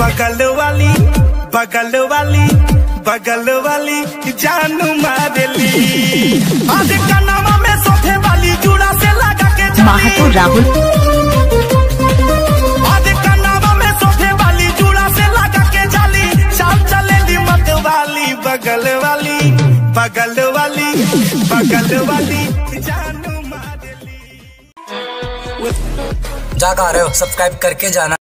बगल वाली बगल वाली बगल वाली जान मारेली। आज कनावा में सोफे वाली जुड़ा से लगा के महातो राहुल। आज कनावा में सोफे वाली जुड़ा से लगा के जाली, चाल चलेली मत वाली बगल वाली बगल वाली बगल वाली जान मारेली। जा रहे हो सब्सक्राइब करके जाना।